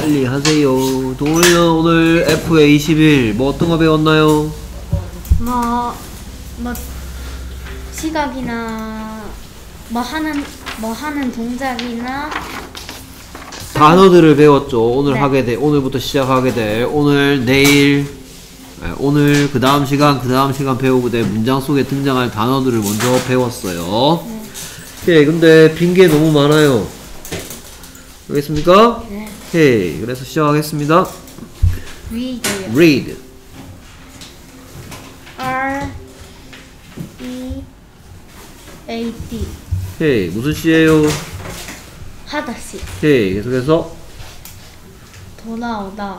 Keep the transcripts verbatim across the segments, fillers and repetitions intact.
빨리 하세요. 동훈이는 오늘 에프에 이십일 뭐 어떤 거 배웠나요? 뭐, 뭐 시각이나 뭐 하는 뭐 하는 동작이나 단어들을 배웠죠. 오늘 네. 하게 돼 오늘부터 시작하게 될 오늘 내일 네, 오늘 그 다음 시간 그 다음 시간 배우고 될 문장 속에 등장할 단어들을 먼저 배웠어요. 네. 예, 근데 빈게 너무 많아요. 알겠습니까? 네. 오케이, 그래서 시작하겠습니다. read요. read. R E A D. 오케이, 무슨 시예요? 하다시. 오케이, 계속해서 돌아오다.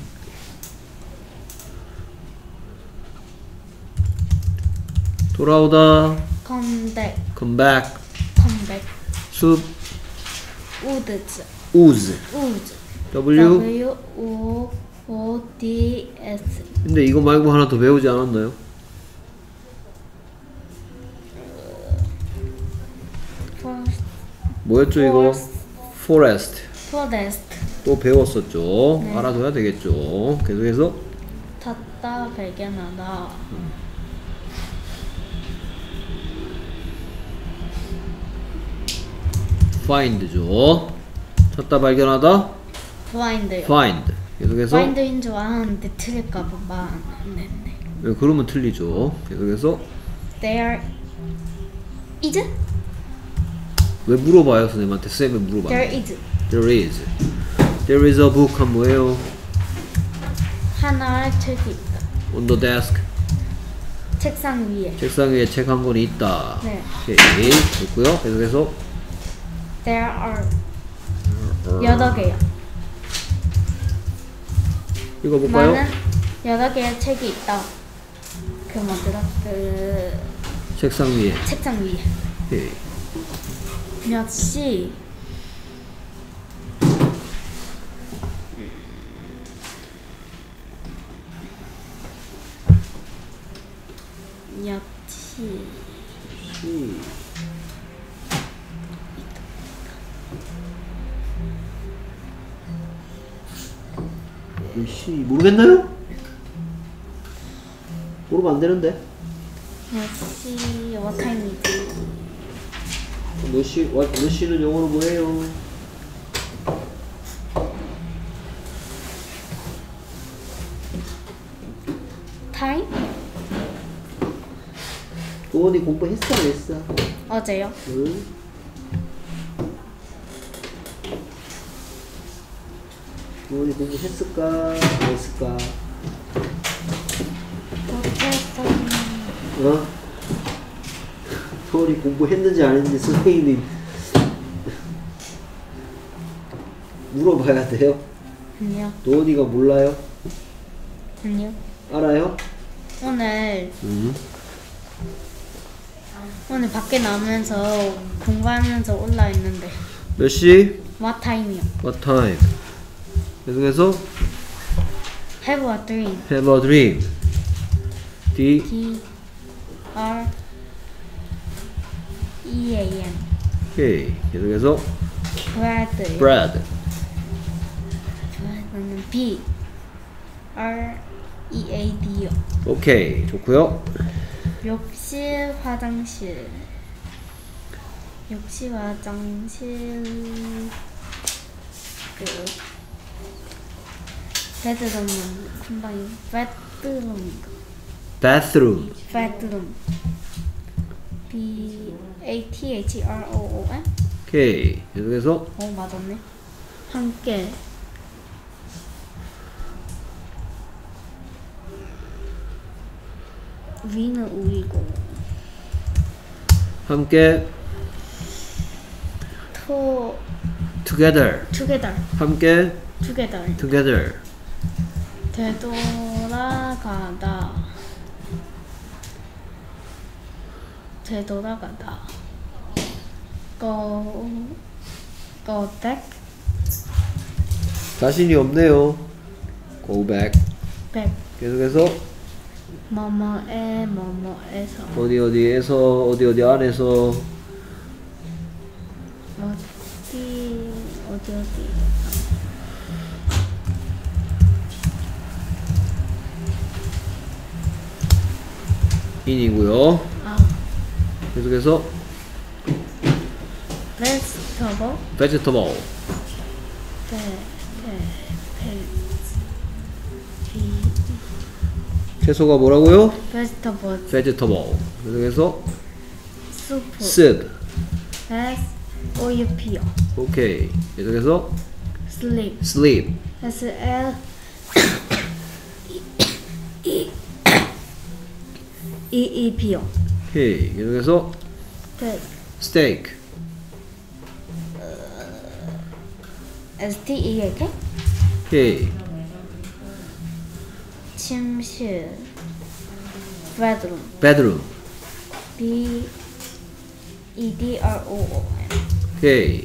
돌아오다. come back. come back. come back. 숲. woods. ooze. woods. W. W O O D S. 근데 이거 말고 하나 더 배우지 않았나요? forest. 뭐였죠 이거? forest. forest. 또 배웠었죠. 네. 알아둬야 되겠죠. 계속해서 찾다 발견하다. find죠. 찾다 발견하다. find요. find. 계속해서 find인 줄 알았는데 틀릴까봐 말 안 했네. 네, 그러면 틀리죠. 계속해서 There is. 왜 물어봐요 선생님한테? 쌤이 물어봐요. There is. There is. There is a book. 한 뭐예요? 하나의 책이 있다. On the desk. 책상 위에. 책상 위에 책 한 권이 있다. 네. 오케이. 됐고요. 계속해서 There are 여덟 개요. 읽어볼까요? 많은 여덟 개의 책이 있다. 그 뭐더라? 그 책상 위에. 책상 위에. 오케이. 몇 시? 몇 시? 시. 몇 시? 모르겠나요? 모르면 안 되는데. 몇 시? What time is it? 몇 시? 와, 몇 시는 영어로 뭐예요? Time? 도원이 공부했어 안 했어? 어제요. 응? 도원이 공부했을까? 안 했을까? 어제서 어? 도원이 공부했는지 안 했는지 선생님이 물어봐야 돼요? 아니요. 도원이가 몰라요? 아니요. 알아요? 오늘 응. 오늘 밖에 나오면서 공부하면서 올라 있는데 몇 시? What time이요? What time? 계속해서 Have a dream. Have a dream. D. D R E A M. 오케이. 계속해서 Bread. bread. bread는 B R E A D요. 오케이. 좋고요. 욕실 화장실. 욕실 화장실 그 베드룸은 금방 베드룸 bathroom. 베드룸 B A T H R O O M. 오케이. 계속해서 어 맞았네. 함께 위는 우이고 함께 토 together. together 함께 together together. 되돌아가다 되돌아가다 go go back 자신이 없네요. go back. back 계속해서 뭐뭐에 뭐뭐에서 어디 어디에서 어디 어디 안에서 어디 어디 어디 인이고요. 아, 계속해서 vegetable. vegetable. 네, 네, 네. 채소가 뭐라고요? vegetable. vegetable. 계속해서 soup. soup. S O U P. 오케이. 계속해서 sleep. sleep. S L E E P. 오케이. 계속해서 steak. steak. S T E A K. 오케이. 침실. bedroom. bedroom. B E D R O O M. 오케이.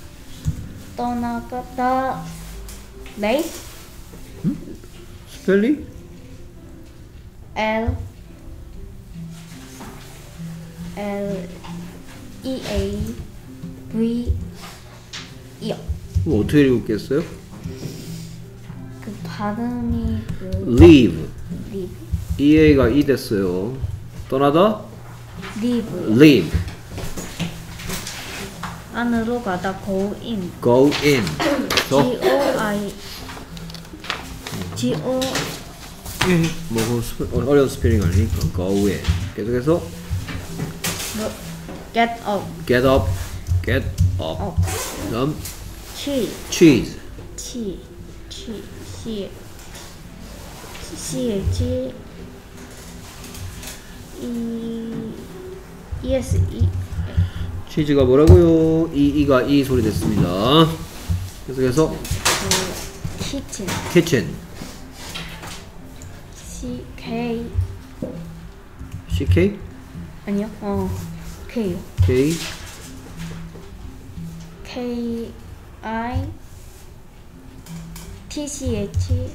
떠나갔다. 레이. 스펠링? L L E A V E. 그럼 어떻게 읽겠어요? 그 발음이 그 leave. live. 이에이가 이 됐어요. 떠나다? live. leave. 안으로 가다 go in. go in. G 저 O I G O 뭐 그 스페, 어, 어려운 스펠링 아니니까 go in. 계속해서 get up. get up, get up. up. 다음 cheese. cheese. 치 치 시 시 치 이 이에스 이 치즈가 뭐라고요? 이 이가 이 소리 됐습니다. 계속해서 그 kitchen. kitchen. C K ck 아니요. 어 K요. k K I T C H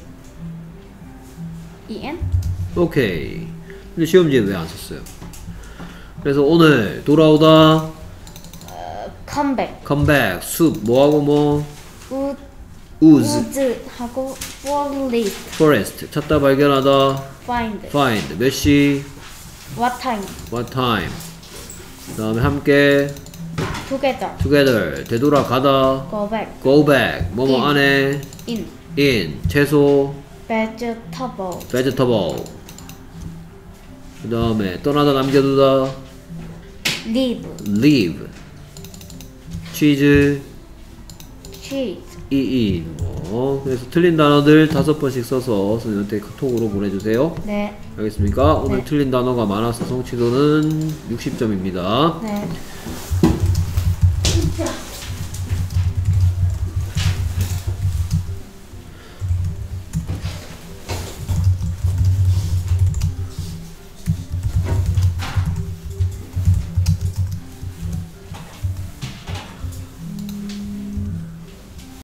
E N. 오케이. 근데 시험지에 왜 안 썼어요? 그래서 오늘 돌아오다 come back. come back 숲 뭐하고 뭐 우 ooze 우즈 하고 forest. forest 찾다 발견하다 find. find 몇 시 what time. what time 그 다음에 함께 together. together 되돌아가다 go back. go back 뭐뭐 In. 안에 in. in 채소 vegetable. vegetable 그 다음에 떠나다 남겨두다 leave. leave 치즈 cheese. 이이 뭐 그래서 틀린 단어들 다섯 번씩 써서 선생님한테 카톡으로 보내주세요. 네. 알겠습니까? 오늘 네. 틀린 단어가 많아서 성취도는 육십 점입니다. 네.